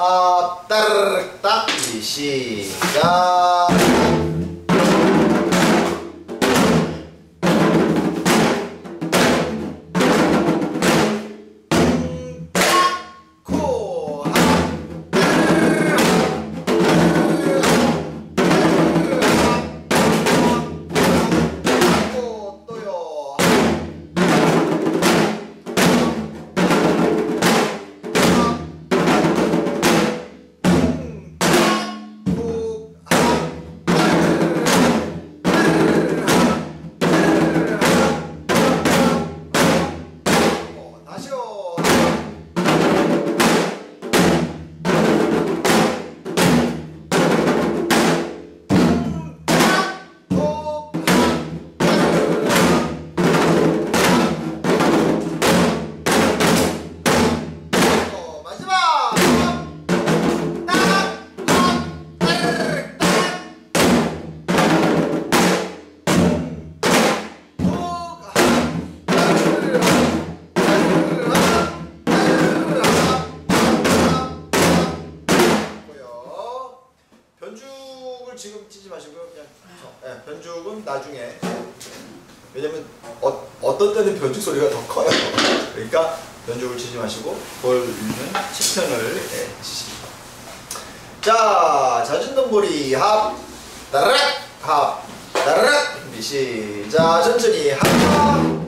합 따르륵 딱 시작. 변죽을 지금 찌지 마시고요. 그냥 네, 변죽은 나중에. 왜냐면 어떤 때는 변죽 소리가 더 커요. 그러니까 변죽을 치지 마시고 볼륨은 10편을 치십니다. 자, 젖은 동물이 합 따라락 합 따라락 준비 시작. 천천히 합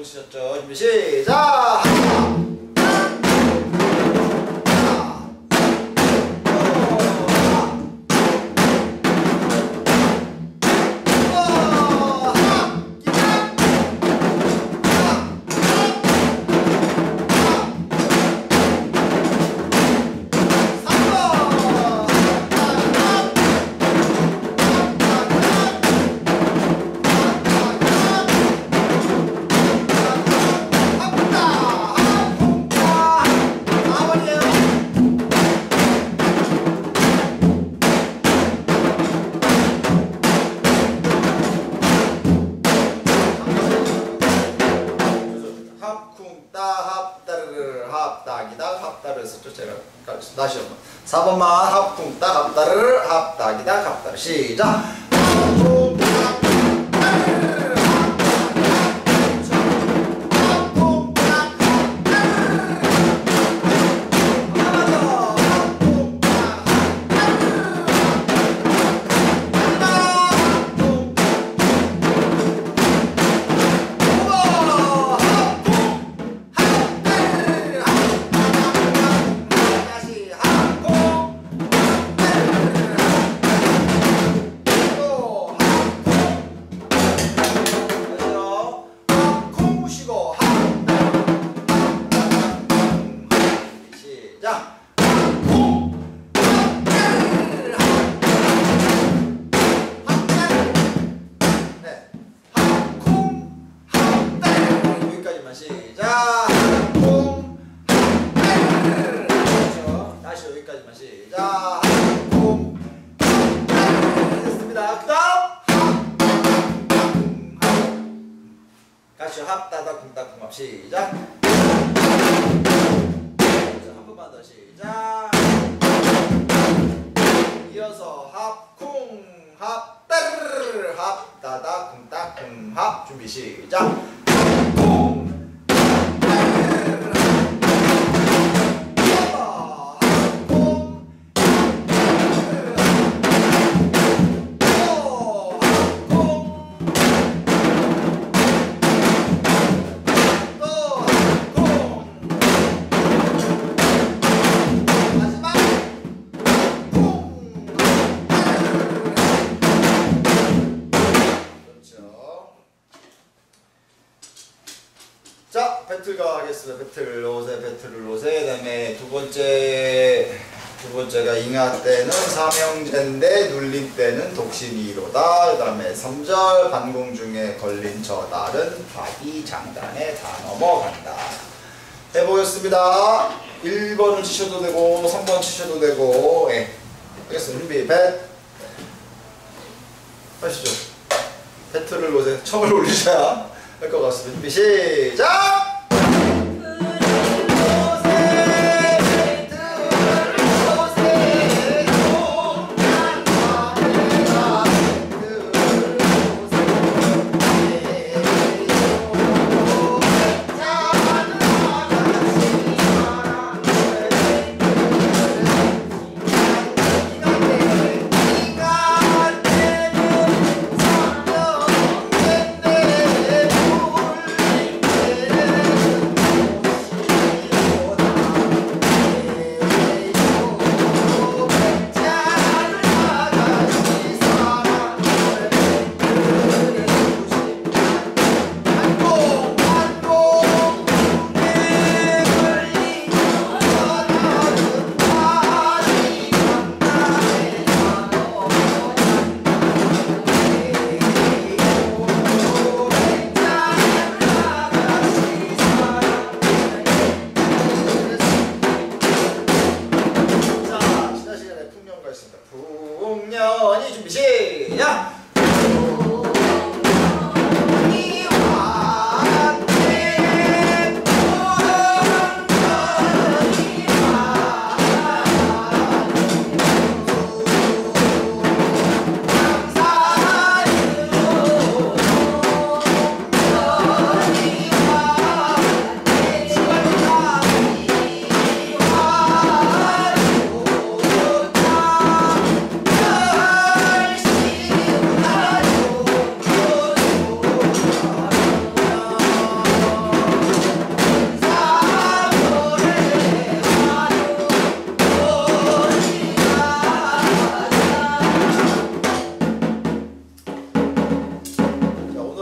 치셨죠? 준비 시작! 다시 한번 4번만 합쿵따 합따르르 합따기다 합따르 시작. 같이 합따다쿵따쿵합 시작. 한 번만 더 시작. 이어서 합쿵 합따르르 합따다쿵따쿵합 준비 시작. 쿵 자, 배틀 가겠습니다. 배틀 로세, 배틀 로세. 그다음에 두 번째가 잉하 때는 삼형제인데 눌림 때는 독심이로다. 그다음에 3절 반공 중에 걸린 저 달은 바위 장단에 다 넘어간다. 해보겠습니다. 1번을 치셔도 되고 3번 치셔도 되고. 예. 알겠습니다. 준비 배 하시죠. 배틀을 로세 첨을 올리셔야 할 것 같습니다. 준비 시작!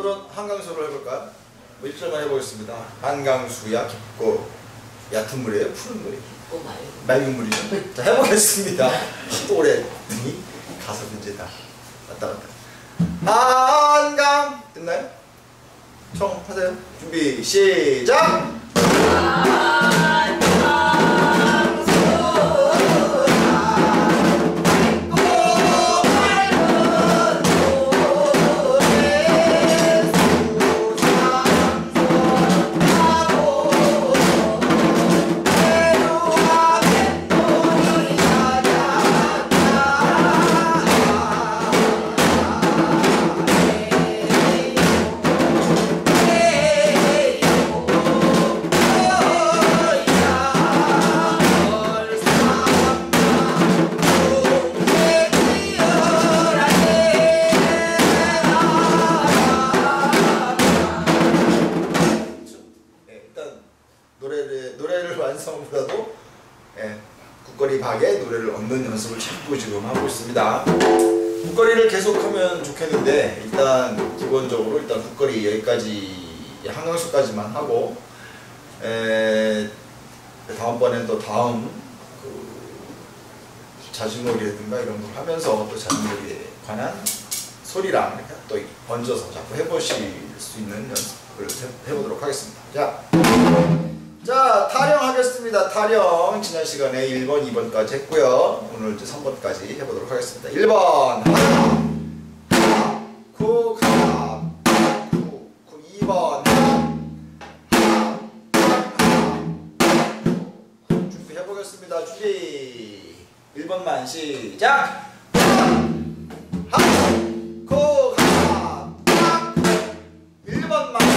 한강수를 해볼까요? 뭐 1절만 해보겠습니다. 한강수야 깊고 얕은 물이에요? 푸른 물이에요? 맑은 물이죠. 자, 해보겠습니다. 또 오래 했더니 가서 이제 다 왔다 갔다. 한강 됐나요? 총 하세요. 준비 시작! 노래를 완성보다도 국거리 박의 노래를 얻는 연습을 자꾸 지금 하고 있습니다. 국거리를 계속하면 좋겠는데 일단 기본적으로 일단 국거리 여기까지 한강수까지만 하고 다음번엔 또 다음 자진몰이라든가 이런 걸 하면서 또 자진몰이에 관한 소리랑 이렇게 또 얹어서 자꾸 해보실 수 있는 연습을 해보도록 하겠습니다. 자, 타령하겠습니다. 타령 지난 시간에 1번, 2번까지 했고요. 오늘 이제 3번까지 해보도록 하겠습니다. 1번 하나, 쿡 하나, 쿡 2번 하나, 준비 해보겠습니다. 준비 1번만 시작. 하나, 쿡 하나, 1번만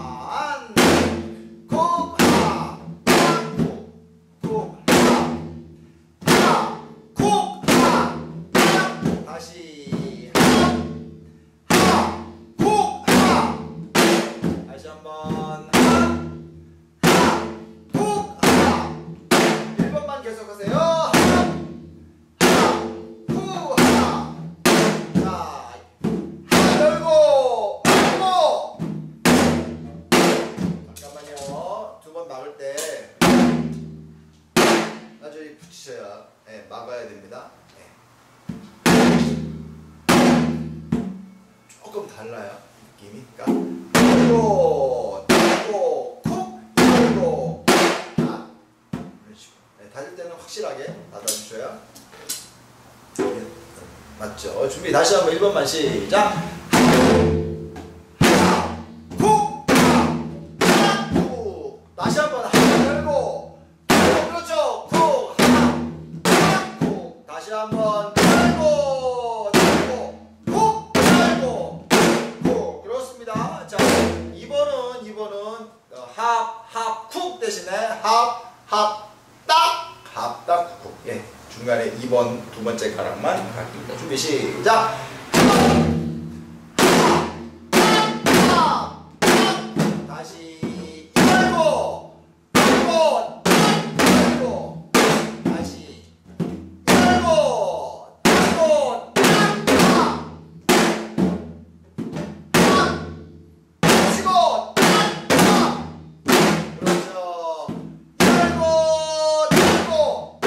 붙이셔야 막아야 됩니다. 조금 달라요 느낌이. 그러니까 열고 닫고 콕 열고 이런 식으로 닫을 때는 확실하게 닫아주셔야 맞죠? 준비 다시 한번 1번만 시작. 하나 콕 하나 콕 다시 한번 하나 열고 그렇죠. 콕 다시 한번 열고 닫고 콕 열고 콕 그렇습니다. 자 2번은 합 대신에 합딱 쿡 중간에 2번 두 번째 가락만 갈깁니다. 준비 시작. 다시 열고 열고 다시 열고 치고 그렇죠. 열고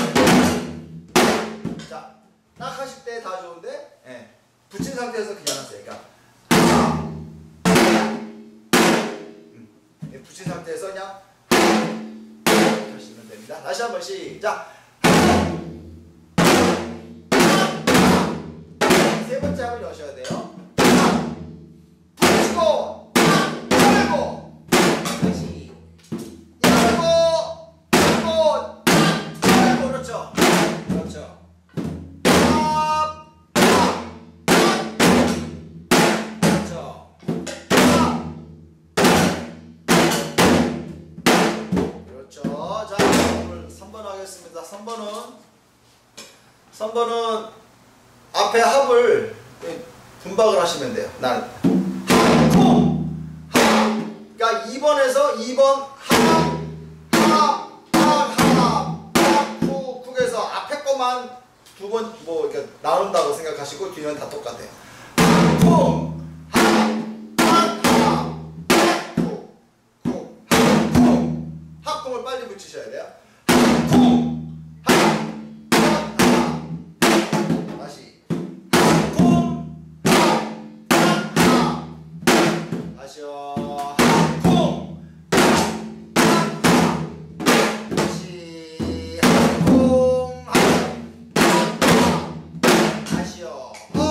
자, 딱 하실 때 다 좋은데 붙인 상태에서 그냥 하세요. 그러니까 붙인 상태에서 그냥 하시면 됩니다. 다시 한번 시작. 세 번째 합을 여셔야 돼요. 붙이고 열고 다시 열고 열고 그렇죠. 그렇죠. 그렇죠. 자, 오늘 3번 하겠습니다. 3번은 앞에 합을 분박을 하시면 돼요. 난 그러니까 2번에서 2번 쿡에서 앞에 것만 두 번 이렇게 나눈다고 생각하시고 뒤는 다 똑같아요. 쿵 붙이셔야 돼요. 쿵! 하! 다시 쿵! 하! 다시요. 쿵! 다시 쿵! 다시요.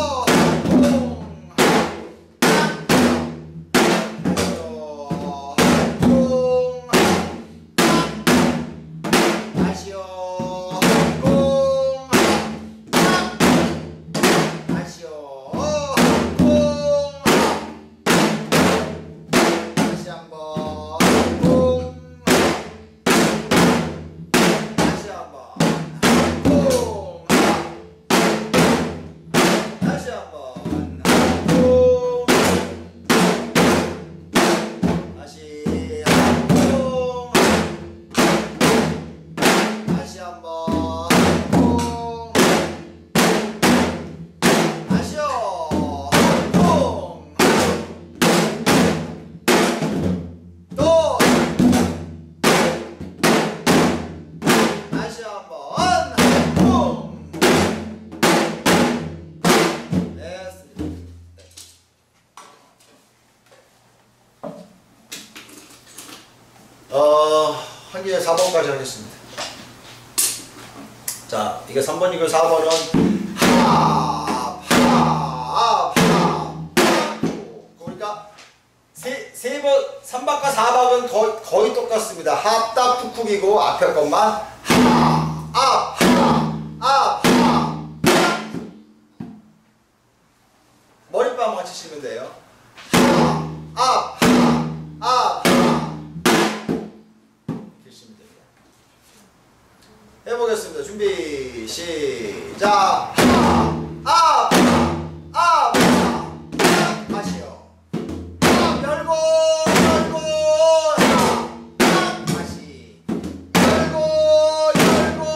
한 개에 4번까지 하겠습니다. 자, 이게 3번이고 4번은 합, 합, 합. 그러니까 세 번, 3박과 4박은 거의 똑같습니다. 합답 툭툭이고 앞에 것만 합, 합, 합, 합. 머리빵 한번 치시면 돼요. 합, 합, 합, 합. 해보겠습니다. 준비 시작. 아, 아, 다시요. 열고 열고 다시 열고 열고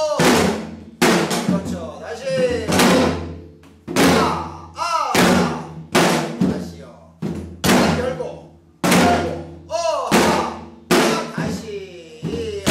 그렇죠. 다시 다시요. 열고 열고 다시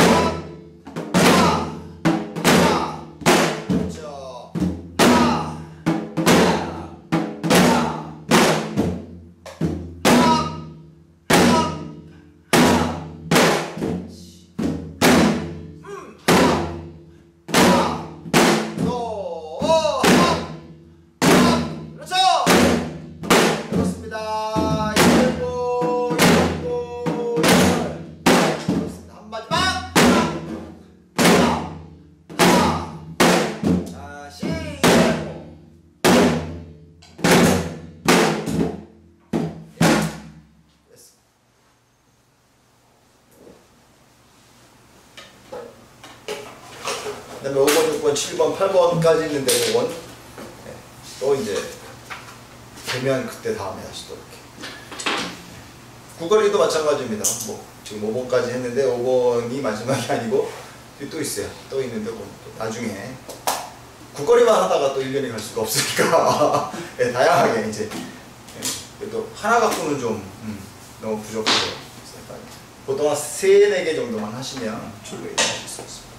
그다음에 5번, 6번, 7번, 8번까지 있는데 5번 네. 또 이제 되면 그때 다음에 다시 또 이렇게 구걸이도 마찬가지입니다. 뭐 지금 5번까지 했는데 5번이 마지막이 아니고 또 있어요. 또 있는데 또 나중에 구걸이만 하다가 또 1년이 갈 수가 없으니까 네, 다양하게 이제 네. 그래도 하나 갖고는 좀 너무 부족해요. 보통 한 3, 4개 정도만 하시면 충분히 하실 수 있습니다.